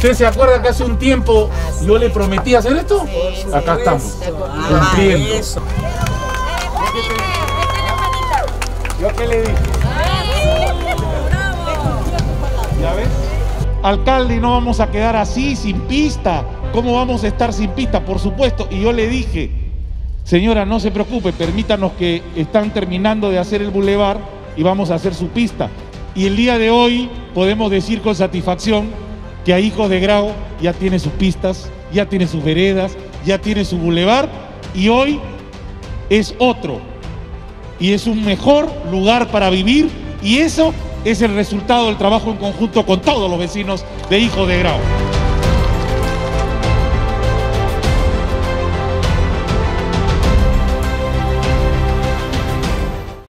¿Usted se acuerda que hace un tiempo yo le prometí hacer esto? Acá estamos, cumpliendo. ¿Yo qué le dije? ¿Ya ves? Alcalde, no vamos a quedar así, sin pista. ¿Cómo vamos a estar sin pista? Por supuesto. Y yo le dije, señora, no se preocupe, permítanos que están terminando de hacer el bulevar y vamos a hacer su pista. Y el día de hoy podemos decir con satisfacción que a Hijos de Grau ya tiene sus pistas, ya tiene sus veredas, ya tiene su bulevar y hoy es otro. Y es un mejor lugar para vivir y eso es el resultado del trabajo en conjunto con todos los vecinos de Hijos de Grau.